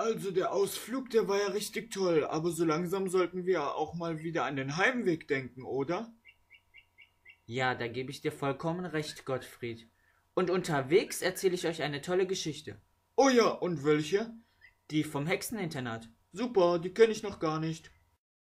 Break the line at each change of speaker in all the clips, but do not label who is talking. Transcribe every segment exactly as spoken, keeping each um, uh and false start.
Also der Ausflug, der war ja richtig toll, aber so langsam sollten wir auch mal wieder an den Heimweg denken, oder?
Ja, da gebe ich dir vollkommen recht, Gottfried. Und unterwegs erzähle ich euch eine tolle Geschichte.
Oh ja, und welche?
Die vom Hexeninternat.
Super, die kenne ich noch gar nicht.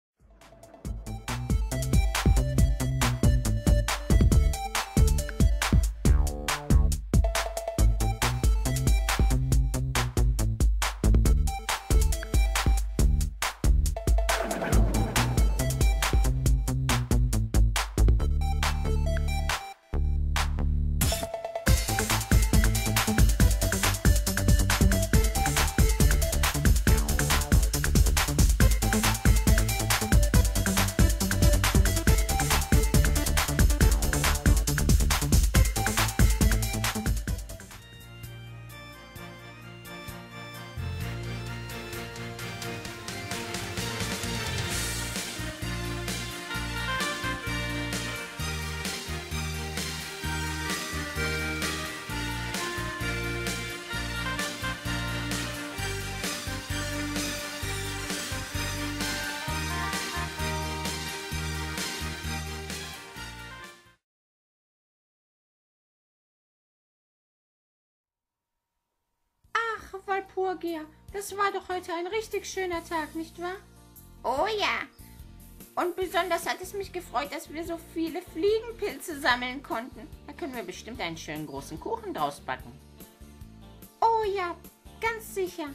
Ach, Walpurgia, das war doch heute ein richtig schöner Tag, nicht wahr?
Oh ja. Und besonders hat es mich gefreut, dass wir so viele Fliegenpilze sammeln konnten. Da können wir bestimmt einen schönen großen Kuchen draus backen.
Oh ja, ganz sicher.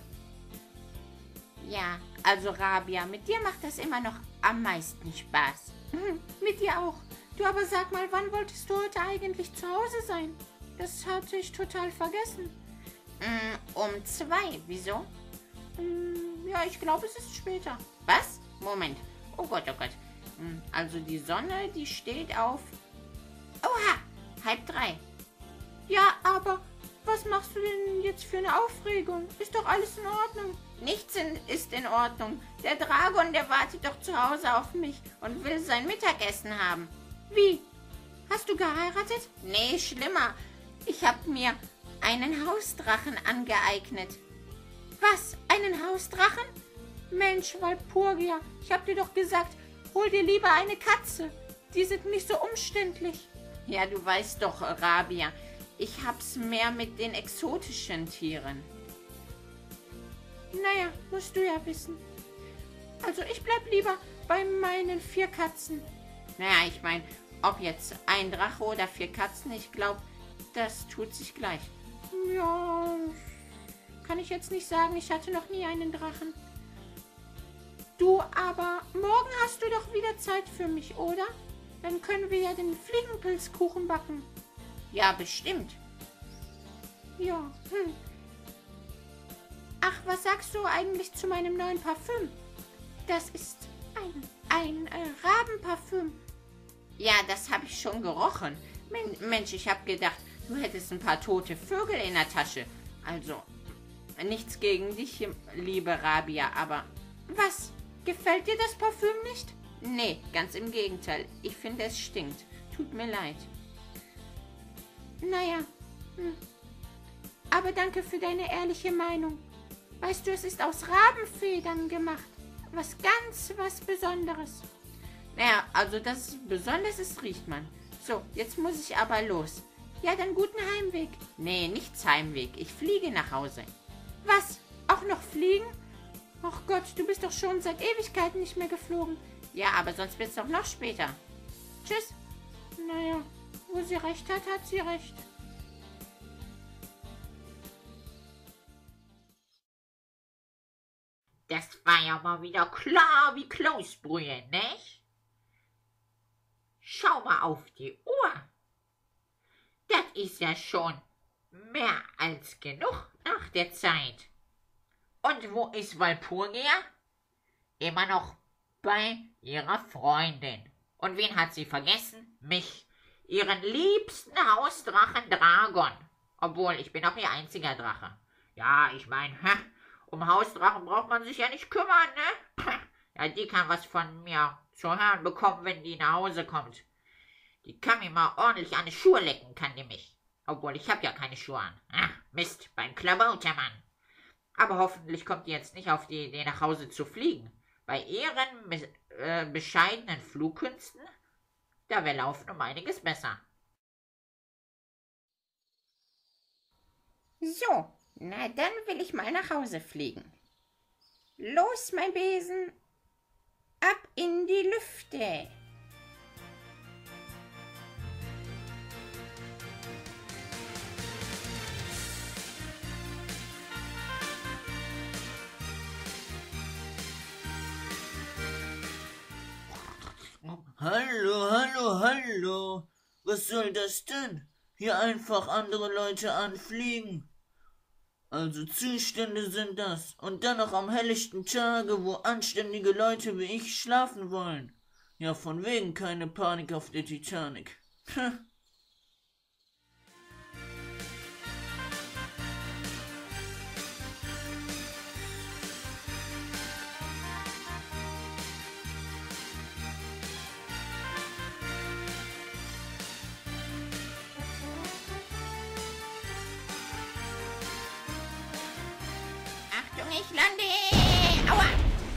Ja, also Rabia, mit dir macht das immer noch am meisten Spaß.
Mhm, mit dir auch. Du, aber sag mal, wann wolltest du heute eigentlich zu Hause sein? Das hatte ich total vergessen.
Mm, um zwei, wieso?
Mm, ja, ich glaube, es ist später.
Was? Moment. Oh Gott, oh Gott. Mm, also die Sonne, die steht auf... Oha, halb drei.
Ja, aber was machst du denn jetzt für eine Aufregung? Ist doch alles in Ordnung.
Nichts in, ist in Ordnung. Der Dragon, der wartet doch zu Hause auf mich und will sein Mittagessen haben.
Wie? Hast du geheiratet?
Nee, schlimmer. Ich habe mir einen Hausdrachen angeeignet.
Was? Einen Hausdrachen? Mensch, Walpurgia, ich hab dir doch gesagt, hol dir lieber eine Katze. Die sind nicht so umständlich.
Ja, du weißt doch, Rabia, ich hab's mehr mit den exotischen Tieren.
Naja, musst du ja wissen. Also ich bleib lieber bei meinen vier Katzen.
Naja, ich meine, ob jetzt ein Drache oder vier Katzen, ich glaube, das tut sich gleich.
Ja, kann ich jetzt nicht sagen, ich hatte noch nie einen Drachen. Du, aber morgen hast du doch wieder Zeit für mich, oder? Dann können wir ja den Fliegenpilzkuchen backen.
Ja, bestimmt.
Ja, hm. Ach, was sagst du eigentlich zu meinem neuen Parfüm? Das ist ein, ein äh, Rabenparfüm.
Ja, das habe ich schon gerochen. Mensch, ich habe gedacht, du hättest ein paar tote Vögel in der Tasche. Also, nichts gegen dich, liebe Rabia, aber...
Was? Gefällt dir das Parfüm nicht?
Nee, ganz im Gegenteil. Ich finde, es stinkt. Tut mir leid.
Naja, hm. aber danke für deine ehrliche Meinung. Weißt du, es ist aus Rabenfedern gemacht. Was ganz was Besonderes.
Naja, also das Besonderes ist, riecht man. So, jetzt muss ich aber los.
Ja, dann guten Heimweg.
Nee, nichts Heimweg. Ich fliege nach Hause.
Was? Auch noch fliegen? Ach Gott, du bist doch schon seit Ewigkeiten nicht mehr geflogen.
Ja, aber sonst wird's doch noch später. Tschüss.
Naja, wo sie recht hat, hat sie recht.
Das war ja mal wieder klar wie Kloßbrühe, nicht? Schau mal auf die Uhr. Das ist ja schon mehr als genug nach der Zeit. Und wo ist Walpurgia? Immer noch bei ihrer Freundin. Und wen hat sie vergessen? Mich, ihren liebsten Hausdrachen Dragon. Obwohl, ich bin auch ihr einziger Drache. Ja, ich meine, um Hausdrachen braucht man sich ja nicht kümmern, ne? Ja, die kann was von mir zu hören bekommen, wenn die nach Hause kommt. Die kann mir mal ordentlich an die Schuhe lecken, kann die mich. Obwohl, ich habe ja keine Schuhe an. Ach, Mist, beim Klabautermann. Aber hoffentlich kommt ihr jetzt nicht auf die Idee, nach Hause zu fliegen. Bei ihren äh, bescheidenen Flugkünsten, da wäre Laufen um einiges besser.
So, na dann will ich mal nach Hause fliegen. Los, mein Besen, ab in die Lüfte.
Hallo, hallo, hallo. Was soll das denn? Hier einfach andere Leute anfliegen. Also Zustände sind das. Und dann noch am helllichten Tage, wo anständige Leute wie ich schlafen wollen. Ja, von wegen keine Panik auf der Titanic.
Achtung, ich lande. Aua.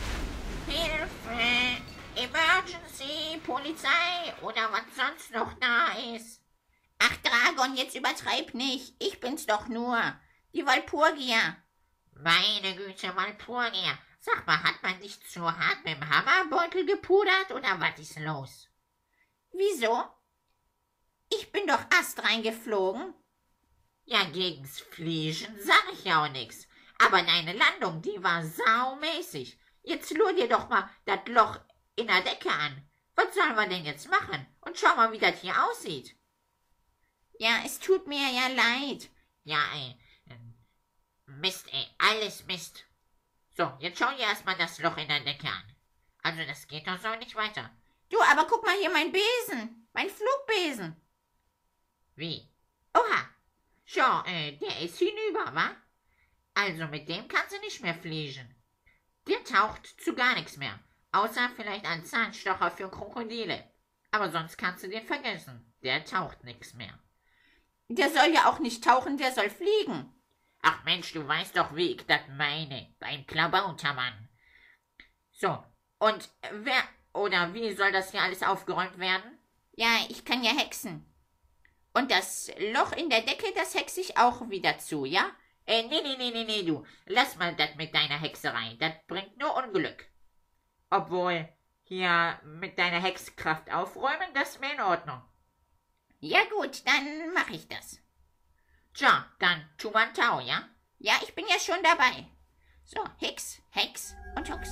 Hilfe! Emergency! Polizei! Oder was sonst noch da ist.
Ach, Dragon, jetzt übertreib nicht. Ich bin's doch nur. Die Walpurgia.
Meine Güte, Walpurgia. Sag mal, hat man dich zu hart mit dem Hammerbeutel gepudert oder was ist los?
Wieso? Ich bin doch astrein geflogen.
Ja, gegens Fliegen sag ich ja auch nix. Aber deine Landung, die war saumäßig. Jetzt lur dir doch mal das Loch in der Decke an. Was sollen wir denn jetzt machen? Und schau mal, wie das hier aussieht.
Ja, es tut mir ja leid.
Ja, ey. Mist, ey. Alles Mist. So, jetzt schau dir erstmal das Loch in der Decke an. Also, das geht doch so nicht weiter.
Du, aber guck mal hier, mein Besen. Mein Flugbesen.
Wie? Oha. Schau, äh, der ist hinüber, wa? Also, mit dem kannst du nicht mehr fliegen. Der taucht zu gar nichts mehr. Außer vielleicht ein Zahnstocher für Krokodile. Aber sonst kannst du den vergessen. Der taucht nichts mehr.
Der soll ja auch nicht tauchen, der soll fliegen.
Ach Mensch, du weißt doch, wie ich das meine. Beim Klabautermann. So, und wer oder wie soll das hier alles aufgeräumt werden?
Ja, ich kann ja hexen. Und das Loch in der Decke, das hexe ich auch wieder zu, ja?
Äh, nee, nee, nee, nee, nee, du. Lass mal das mit deiner Hexerei. Das bringt nur Unglück. Obwohl, hier mit deiner Hexkraft aufräumen, das wäre in Ordnung.
Ja gut, dann mache ich das.
Tja, dann tu man Tau, ja?
Ja, ich bin ja schon dabei. So, Hex, Hex und Hux.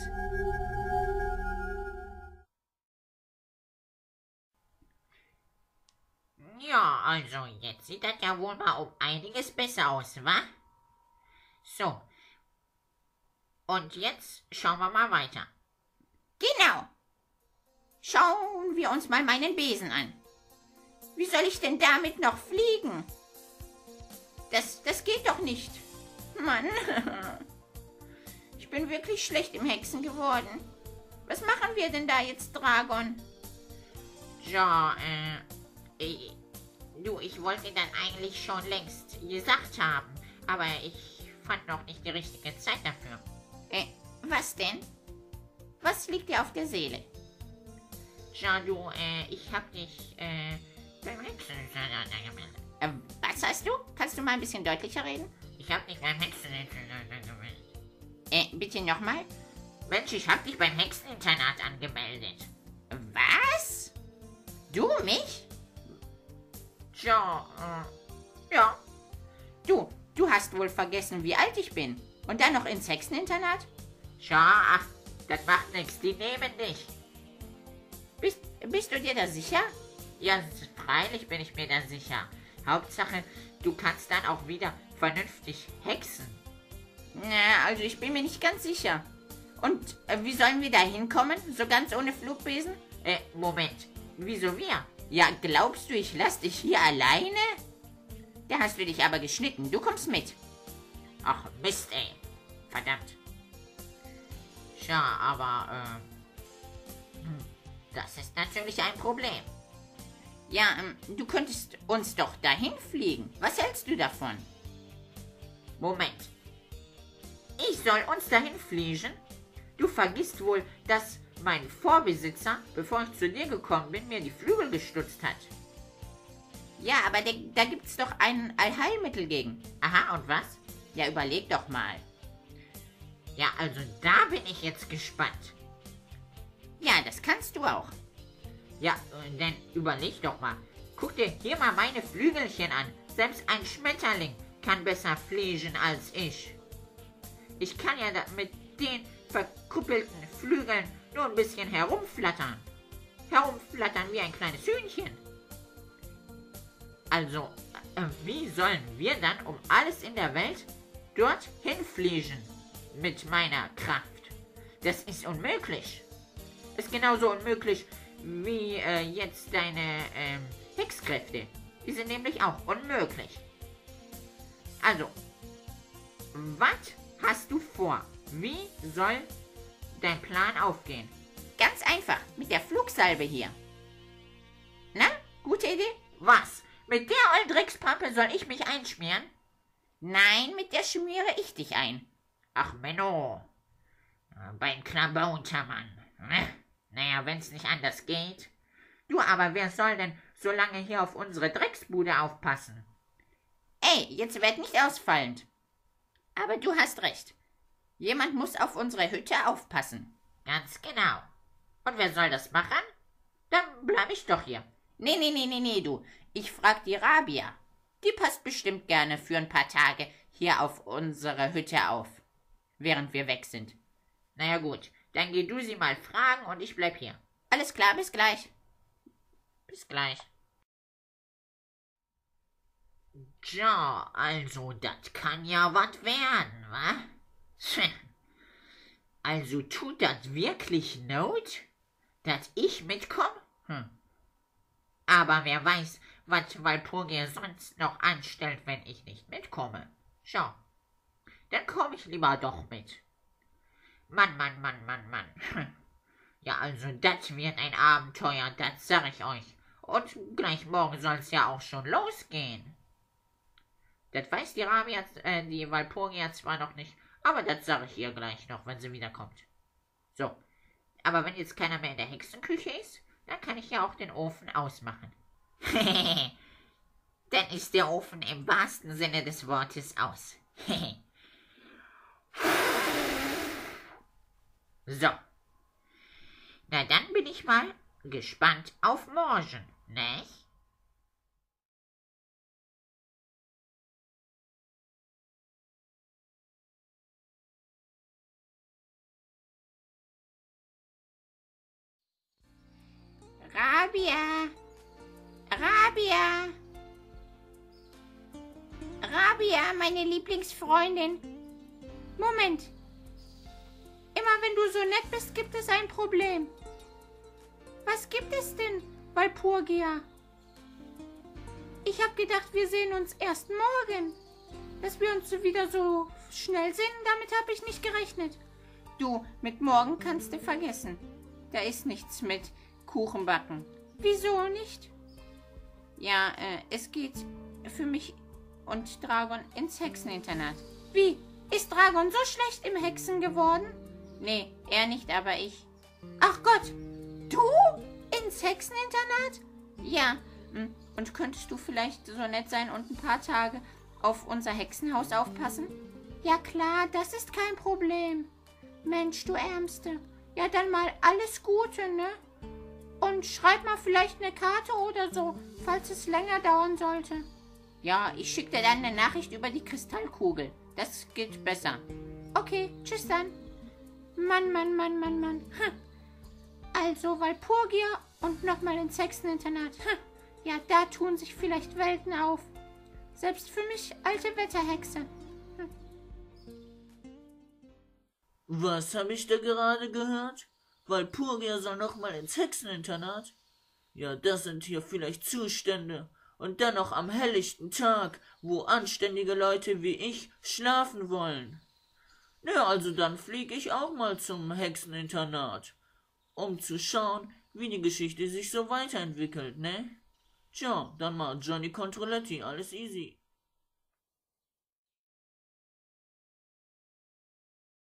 Ja, also jetzt sieht das ja wohl mal um einiges besser aus, wa? So. Und jetzt schauen wir mal weiter.
Genau. Schauen wir uns mal meinen Besen an. Wie soll ich denn damit noch fliegen? Das, das geht doch nicht. Mann. Ich bin wirklich schlecht im Hexen geworden. Was machen wir denn da jetzt, Dragon?
Ja, äh, ich, du, ich wollte dann eigentlich schon längst gesagt haben, aber ich fand noch nicht die richtige Zeit dafür.
Äh, was denn? Was liegt dir auf der Seele?
Ja, du, äh, ich hab dich, äh, beim Hexen gemeldet.
Äh, was hast du? Kannst du mal ein bisschen deutlicher reden?
Ich hab dich beim Hexen gemeldet.
Äh, bitte nochmal?
Mensch, ich hab dich beim Hexeninternat angemeldet.
Was? Du mich?
Tja, äh, ja.
Du, du hast wohl vergessen, wie alt ich bin. Und dann noch ins Hexeninternat?
Tja, ach, das macht nichts, die nehmen dich.
Bist, bist du dir da sicher?
Ja, freilich bin ich mir da sicher. Hauptsache, du kannst dann auch wieder vernünftig hexen.
Na, also ich bin mir nicht ganz sicher. Und äh, wie sollen wir da hinkommen? So ganz ohne Flugbesen?
Äh, Moment. Wieso wir?
Ja, glaubst du, ich lass dich hier alleine? Da hast du dich aber geschnitten. Du kommst mit.
Ach, Mist, ey. Verdammt. Tja, aber, äh, hm, das ist natürlich ein Problem.
Ja, ähm, du könntest uns doch dahin fliegen. Was hältst du davon?
Moment. soll uns dahin fliegen? Du vergisst wohl, dass mein Vorbesitzer, bevor ich zu dir gekommen bin, mir die Flügel gestutzt hat.
Ja, aber da, da gibt's doch ein Allheilmittel gegen.
Aha, und was?
Ja, überleg doch mal.
Ja, also da bin ich jetzt gespannt.
Ja, das kannst du auch.
Ja, äh, dann überleg doch mal. Guck dir hier mal meine Flügelchen an. Selbst ein Schmetterling kann besser fliegen als ich. Ich kann ja da mit den verkrüppelten Flügeln nur ein bisschen herumflattern. Herumflattern wie ein kleines Hühnchen. Also, äh, wie sollen wir dann um alles in der Welt dorthin fliegen mit meiner Kraft? Das ist unmöglich. Ist genauso unmöglich wie äh, jetzt deine ähm, Hexkräfte. Die sind nämlich auch unmöglich. Also, was hast du vor? Wie soll dein Plan aufgehen?
Ganz einfach, mit der Flugsalbe hier. Na, gute Idee?
Was? Mit der ollen Dreckspampe soll ich mich einschmieren?
Nein, mit der schmiere ich dich ein.
Ach, Menno. Bein Klabauter, Mann. Naja, wenn's nicht anders geht. Du, aber wer soll denn so lange hier auf unsere Drecksbude aufpassen?
Ey, jetzt werd nicht ausfallend. Aber du hast recht. Jemand muss auf unsere Hütte aufpassen.
Ganz genau. Und wer soll das machen? Dann bleib ich doch hier.
Nee, nee, nee, nee, nee, du. Ich frag die Rabia. Die passt bestimmt gerne für ein paar Tage hier auf unsere Hütte auf, während wir weg sind.
Naja gut, dann geh du sie mal fragen und ich bleib hier.
Alles klar, bis gleich.
Bis gleich. Tja, also, das kann ja was werden, wa? Also tut das wirklich Not, dass ich mitkomme? Hm. Aber wer weiß, was Walpurgis sonst noch anstellt, wenn ich nicht mitkomme. Schau, dann komme ich lieber doch mit. Mann, Mann, Mann, Mann, Mann. Ja, also das wird ein Abenteuer, das sag ich euch. Und gleich morgen soll's ja auch schon losgehen. Das weiß die Rabia, äh, die Walpurgia zwar noch nicht, aber das sage ich ihr gleich noch, wenn sie wiederkommt. So, aber wenn jetzt keiner mehr in der Hexenküche ist, dann kann ich ja auch den Ofen ausmachen. Dann ist der Ofen im wahrsten Sinne des Wortes aus. So. Na, dann bin ich mal gespannt auf morgen, nicht?
Rabia! Rabia! Rabia, meine Lieblingsfreundin. Moment. Immer wenn du so nett bist, gibt es ein Problem. Was gibt es denn, Walpurgia? Ich habe gedacht, wir sehen uns erst morgen. Dass wir uns wieder so schnell sehen, damit habe ich nicht gerechnet. Du, mit morgen kannst du vergessen. Da ist nichts mit Kuchenbacken. Wieso nicht? Ja, äh, es geht für mich und Dragon ins Hexeninternat. Wie? Ist Dragon so schlecht im Hexen geworden? Nee, er nicht, aber ich. Ach Gott, du ins Hexeninternat? Ja, und könntest du vielleicht so nett sein und ein paar Tage auf unser Hexenhaus aufpassen? Ja klar, das ist kein Problem. Mensch, du Ärmste. Ja, dann mal alles Gute, ne? Und schreib mal vielleicht eine Karte oder so, falls es länger dauern sollte. Ja, ich schicke dir dann eine Nachricht über die Kristallkugel. Das geht besser. Okay, tschüss dann. Mann, Mann, Mann, Mann, Mann. Hm. Also Walpurgia und nochmal ins Hexeninternat. Hm. Ja, da tun sich vielleicht Welten auf. Selbst für mich alte Wetterhexe. Hm.
Was habe ich da gerade gehört? Walpurgia soll nochmal ins Hexeninternat? Ja, das sind hier vielleicht Zustände. Und dann noch am helllichten Tag, wo anständige Leute wie ich schlafen wollen. Na, also dann flieg ich auch mal zum Hexeninternat, um zu schauen, wie die Geschichte sich so weiterentwickelt, ne? Tja, dann mal Johnny Controletti, alles easy.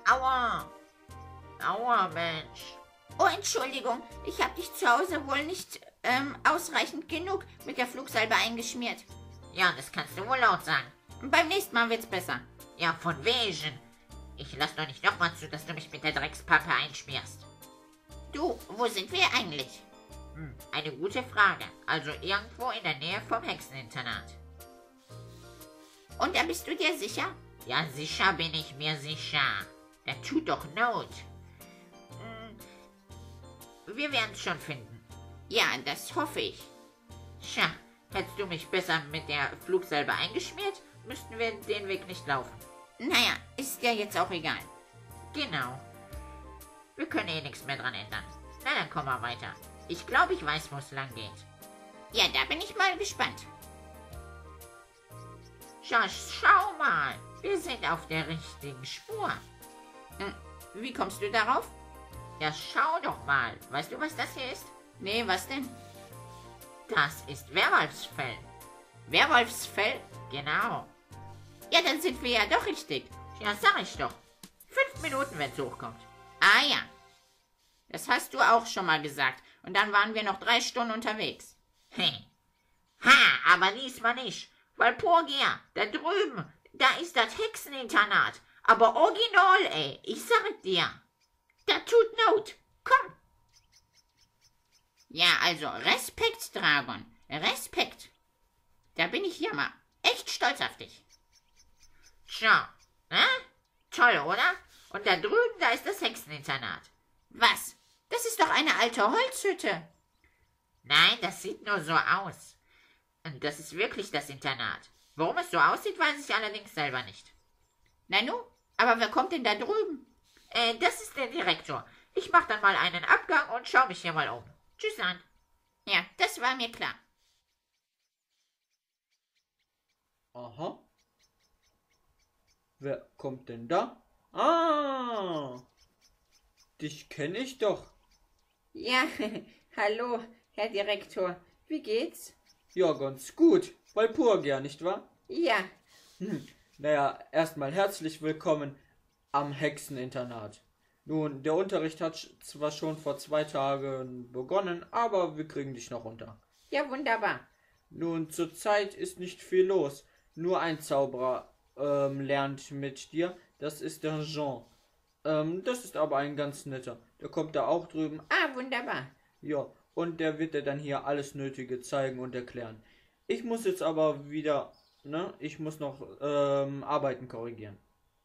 Aua! Aua, Mensch!
Oh, Entschuldigung, ich habe dich zu Hause wohl nicht ähm, ausreichend genug mit der Flugsalbe eingeschmiert.
Ja, das kannst du wohl laut sagen.
Beim nächsten Mal wird's besser.
Ja, von wegen. Ich lass doch nicht nochmal zu, dass du mich mit der Dreckspappe einschmierst.
Du, wo sind wir eigentlich?
Hm, eine gute Frage. Also irgendwo in der Nähe vom Hexeninternat.
Und da bist du dir sicher?
Ja, sicher bin ich mir sicher. Der tut doch Not. Hm, wir werden es schon finden.
Ja, das hoffe ich.
Tja, hättest du mich besser mit der Flugsalbe eingeschmiert, müssten wir den Weg nicht laufen.
Naja, ist ja jetzt auch egal.
Genau. Wir können eh nichts mehr dran ändern. Na, dann kommen wir weiter. Ich glaube, ich weiß, wo es lang geht.
Ja, da bin ich mal gespannt.
Schau, schau mal. Wir sind auf der richtigen Spur.
Hm, wie kommst du darauf?
Ja, schau doch mal. Weißt du, was das hier ist?
Nee, was denn?
Das ist Werwolfsfell.
Werwolfsfell?
Genau.
Ja, dann sind wir ja doch richtig.
Ja, sag ich doch. Fünf Minuten, wenn es hochkommt.
Ah ja. Das hast du auch schon mal gesagt. Und dann waren wir noch drei Stunden unterwegs.
Hey. Ha, aber diesmal nicht. Walpurgia, da drüben, da ist das Hexeninternat. Aber original, ey. Ich sag dir. Da tut Not. Komm.
Ja, also Respekt, Dragon. Respekt. Da bin ich ja mal echt stolz auf dich.
Tja, ne? Toll, oder? Und da drüben, da ist das Hexeninternat.
Was? Das ist doch eine alte Holzhütte.
Nein, das sieht nur so aus. Und das ist wirklich das Internat. Warum es so aussieht, weiß ich allerdings selber nicht.
Na nu, aber wer kommt denn da drüben?
Äh, das ist der Direktor. Ich mach dann mal einen Abgang und schau mich hier mal um. Tschüss an.
Ja, das war mir klar.
Aha. Wer kommt denn da? Ah, dich kenne ich doch.
Ja, hallo, Herr Direktor. Wie geht's?
Ja, ganz gut. Walpurgia, nicht wahr?
Ja,
Hm. Naja, erstmal herzlich willkommen am Hexeninternat. Nun, der Unterricht hat sch- zwar schon vor zwei Tagen begonnen, aber wir kriegen dich noch unter.
ja, wunderbar.
Nun, zurzeit ist nicht viel los. Nur ein Zauberer ähm, lernt mit dir. Das ist der Jean. Ähm, das ist aber ein ganz netter. Der kommt da auch drüben.
Ah, wunderbar.
Ja, und der wird dir dann hier alles Nötige zeigen und erklären. Ich muss jetzt aber wieder, ne, ich muss noch ähm, Arbeiten korrigieren.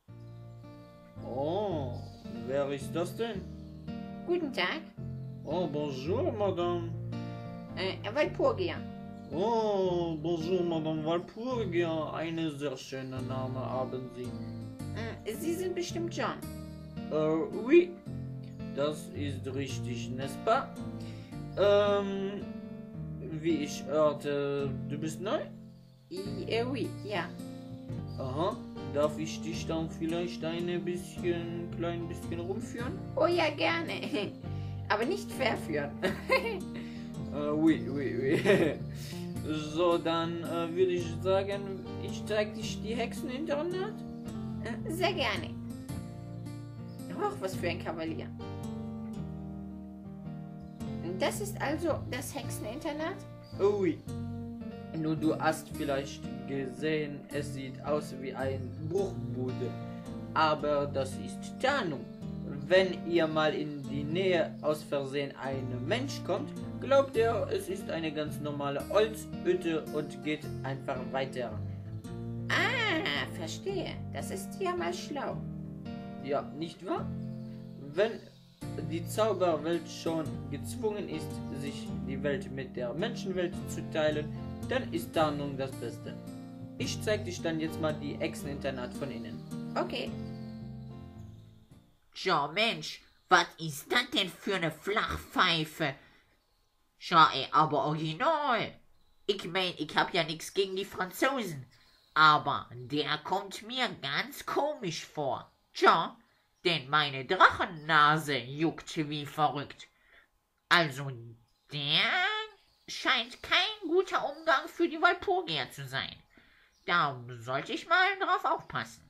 Oh, wer ist das denn?
Guten Tag.
Oh, bonjour, madame.
Äh, Walpurgia.
Oh, bonjour, madame Walpurgia. Eine sehr schöne Name haben Sie.
Äh, Sie sind bestimmt John.
Äh, oui. Das ist richtig, n'est-ce pas? Ähm, wie ich hörte, du bist neu?
I, äh, oui, ja.
Aha. Darf ich dich dann vielleicht ein bisschen, klein bisschen rumführen?
Oh ja, gerne. Aber nicht verführen.
Äh, oui, oui, oui. So, dann äh, würde ich sagen, ich zeig dich die Hexeninternat.
Äh, Sehr gerne. Hoch, was für ein Kavalier. Das ist also das Hexeninternat?
Oh, oui. Nun, du hast vielleicht gesehen, es sieht aus wie ein Bruchbude. Aber das ist Tarnung. Wenn ihr mal in die Nähe aus Versehen ein Mensch kommt, glaubt er, es ist eine ganz normale Holzhütte und geht einfach weiter.
Ah, verstehe. Das ist ja mal schlau.
Ja, nicht wahr? Wenn die Zauberwelt schon gezwungen ist, sich die Welt mit der Menschenwelt zu teilen, dann ist Tarnung das Beste. Ich zeig dich dann jetzt mal die Hexeninternat von innen.
Okay.
Schau, Mensch, was ist das denn für eine Flachpfeife? Schau, ey, aber original. Ich mein, ich hab ja nichts gegen die Franzosen, aber der kommt mir ganz komisch vor. Schau, denn meine Drachennase juckt wie verrückt. Also, der scheint kein guter Umgang für die Walpurgia zu sein. Da sollte ich mal drauf aufpassen.